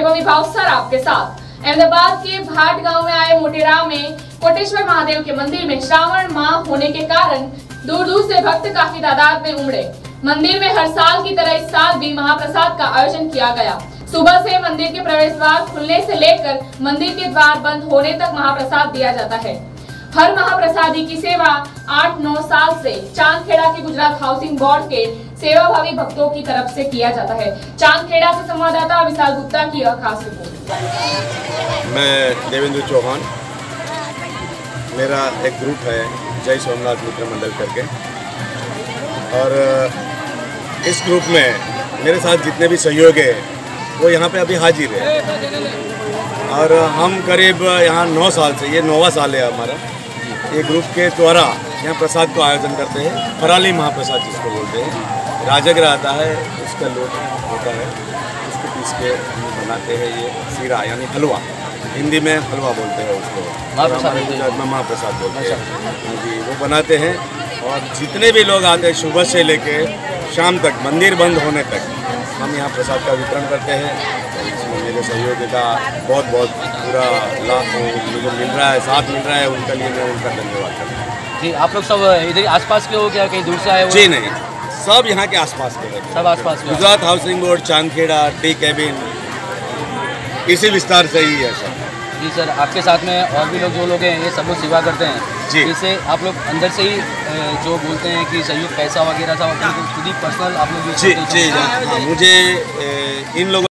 एवं विभाग सर आपके साथ अहमदाबाद के भाट गांव में आए मोटेरा में कोटेश्वर महादेव के मंदिर में श्रावण माह होने के कारण दूर दूर से भक्त काफी तादाद में उमड़े। मंदिर में हर साल की तरह इस साल भी महाप्रसाद का आयोजन किया गया। सुबह से मंदिर के प्रवेश द्वार खुलने से लेकर मंदिर के द्वार बंद होने तक महाप्रसाद दिया जाता है। हर महाप्रसादी की सेवा 8-9 साल से चांदखेड़ा के गुजरात हाउसिंग बोर्ड के सेवाभावी भक्तों की तरफ से किया जाता है। चांदखेड़ा से संवाददाता विशाल गुप्ता की यह खास रिपोर्ट। मैं देवेंद्र चौहान, मेरा एक ग्रुप है जय सोमनाथ मित्र मंडल करके, और इस ग्रुप में मेरे साथ जितने भी सहयोगी हैं वो यहाँ पे अभी हाजिर है। और हम करीब यहाँ 9 साल से, ये 9वां साल है हमारा, ये ग्रुप के द्वारा यहाँ प्रसाद को आयोजन करते हैं। फराली महाप्रसाद जिसको बोलते हैं, राजगर आता है, उसका लोट होता है, उसको पीस के बनाते हैं। ये सीरा यानी हलवा, हिंदी में हलवा बोलते हैं उसको, गुजरात में महाप्रसाद बोलते हैं जी, वो बनाते हैं। और जितने भी लोग आते हैं सुबह से लेके शाम तक, मंदिर बंद होने तक, हम यहाँ प्रसाद का वितरण करते हैं। इसमें मेरे सहयोगी का बहुत बहुत पूरा लाभ मुझे मिल रहा है, साथ मिल रहा है, उनके लिए मैं उनका धन्यवाद करता हूँ जी। आप लोग सब इधर आसपास के हो क्या, कहीं दूर से आए हो? जी नहीं, सब यहाँ के आसपास के हैं, सब आसपास के। Gujarat housing board, Chandkheda, T cabin, इसी विस्तार से ही है सर। जी सर, आपके साथ में और भी लोग जो लोग हैं ये सब लोग सेवा करते हैं जी। जिससे आप लोग अंदर से ही जो बोलते हैं कि सहयोग पैसा वगैरह सब खुद ही पर्सनल आप लोग जी जी, हाँ, मुझे इन लोगों